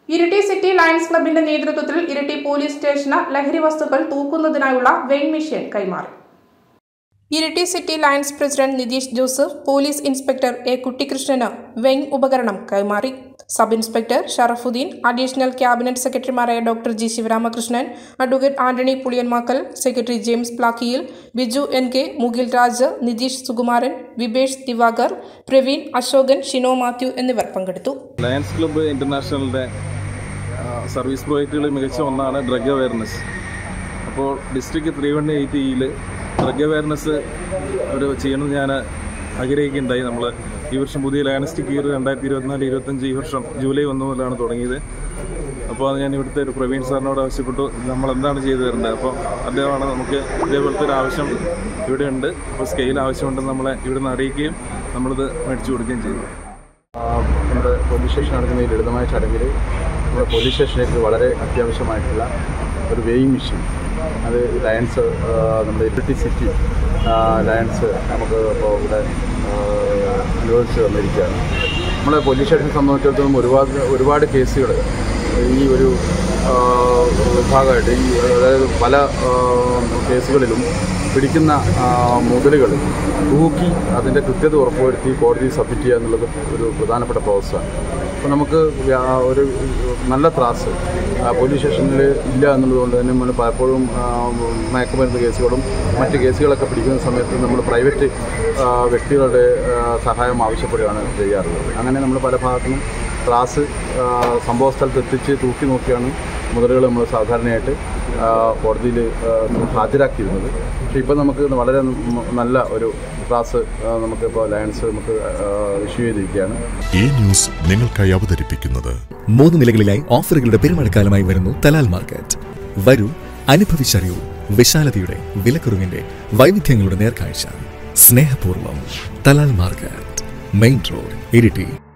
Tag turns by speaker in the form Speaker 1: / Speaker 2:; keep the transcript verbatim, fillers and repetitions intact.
Speaker 1: Iritty city lions ക്ലബിന്റെ നേതൃത്വത്തിൽ Iritty police സ്റ്റേഷന് ലഹരി വസ്തുക്കൾ തൂക്കുന്നതിനായുള്ള വെയിങ് മെഷീൻ കൈമാറി. Iritty city Lions president Nitheesh Joseph police inspector A കുട്ടിക്കൃഷ്ണന് വെയിങ് ഉപകരണം കൈമാറി. Sub inspector Sharafudheen, additional cabinet സെക്രട്ടറിമാരായ doctor G Sivaramakrishnan, advocate Antony Puliyanmakkal, secretary James Plakkiyil, Biju N K, Mukil Raj, Nitish Sukumaran, Vibesh Diwakar, Praveen, Ashokan, Shino Mathew എന്നിവർ പങ്കെടുത്തു.
Speaker 2: ലയൺസ് ക്ലബ്ബ് ഇന്റർനാഷണലിന്റെ സർവീസ് പ്രോജക്റ്റുകളിൽ മികച്ച ഒന്നാണ് ഡ്രഗ് അവയർനെസ്. അപ്പോൾ ഡിസ്ട്രിക്ട് ത്രീ വൺ എയ്റ്റിയിൽ ഡ്രഗ് അവയർനെസ് ഒരു ചെയ്യണമെന്ന് ഞാൻ ആഗ്രഹിക്കുകയുണ്ടായി. നമ്മൾ ഈ വർഷം പുതിയ ലയണിസ്റ്റിക് ഇയർ രണ്ടായിരത്തി ഇരുപത്തിനാല് ഇരുപത്തഞ്ച് ഈ വർഷം ജൂലൈ ഒന്ന് മുതലാണ് തുടങ്ങിയത്. അപ്പോൾ അത് ഞാൻ ഇവിടുത്തെ ഒരു പ്രവീൺ സാറിനോട് ആവശ്യപ്പെട്ടു, നമ്മൾ എന്താണ് ചെയ്തു തരേണ്ടത്. അപ്പോൾ അദ്ദേഹമാണ് നമുക്ക് ഇതേപോലത്തെ ഒരു ആവശ്യം ഇവിടെ ഉണ്ട്, അപ്പോൾ സ്കെയിൽ ആവശ്യമുണ്ടെന്ന് നമ്മളെ ഇവിടുന്ന് അറിയിക്കുകയും നമ്മളിത് മേടിച്ചു കൊടുക്കുകയും ചെയ്തു.
Speaker 3: നമ്മുടെ പോലീസ് സ്റ്റേഷൻ നടക്കുന്ന ഈ ലളിതമായ ചടങ്ങിൽ നമ്മുടെ പോലീസ് സ്റ്റേഷനിലേക്ക് വളരെ അത്യാവശ്യമായിട്ടുള്ള ഒരു വെയിങ് മെഷീൻ, അത് ലയൺസ് നമ്മുടെ ഇരിട്ടി സിറ്റി ലയൺസ് നമുക്ക് ഇപ്പോൾ ഇവിടെ അനുവദിച്ച് തന്നിരിക്കുകയാണ്. നമ്മളെ പോലീസ് സ്റ്റേഷനെ സംബന്ധിച്ചിടത്തോളം ഒരുപാട് ഒരുപാട് കേസുകൾ ഈ ഒരു വിഭാഗമായിട്ട് ഈ അതായത് പല കേസുകളിലും പിടിക്കുന്ന മുതലുകൾ തൂക്കി അതിൻ്റെ കൃത്യത ഉറപ്പുവരുത്തി കോടതിയിൽ സബ്മിറ്റ് ചെയ്യുക എന്നുള്ളത് ഒരു പ്രധാനപ്പെട്ട പ്രോസസ്സാണ്. അപ്പോൾ നമുക്ക് ഒരു നല്ല ത്രാസ് പോലീസ് സ്റ്റേഷനിൽ ഇല്ല എന്നുള്ളതുകൊണ്ട് തന്നെ നമ്മൾ പലപ്പോഴും മയക്കുമരുന്ന് കേസുകളും മറ്റ് കേസുകളൊക്കെ പിടിക്കുന്ന സമയത്ത് നമ്മൾ പ്രൈവറ്റ് വ്യക്തികളുടെ സഹായം ആവശ്യപ്പെടുകയാണ് ചെയ്യാറുള്ളത്. അങ്ങനെ നമ്മൾ പല ഭാഗത്തുനിന്നും ത്രാസ് സംഭവ സ്ഥലത്ത് എത്തിച്ച് തൂക്കി നോക്കിയാണ് മുതലുകൾ നമ്മൾ സാധാരണയായിട്ട് കോടതിയിൽ ഹാജരാക്കിയിരുന്നത്. പക്ഷേ ഇപ്പോൾ നമുക്ക് വളരെ നല്ല ഒരു ക്ലാസ് നമുക്കിപ്പോൾ ലയൺസ് നമുക്ക് ഇഷ്യൂ ചെയ്തിരിക്കുകയാണ്.
Speaker 4: ഈ ന്യൂസ് നിങ്ങൾക്കായി അവതരിപ്പിക്കുന്നത്
Speaker 5: മൂന്ന് നിലകളിലായി ഓഫറുകളുടെ പെരുമഴക്കാലമായി വരുന്നു തലാൽ മാർക്കറ്റ്. വരൂ, അനുഭവിച്ചറിയൂ വിശാലതയുടെ, വിലക്കുറവിന്റെ, വൈവിധ്യങ്ങളുടെ നേർക്കാഴ്ച. സ്നേഹപൂർവ്വം Talal market, main road, Iritty.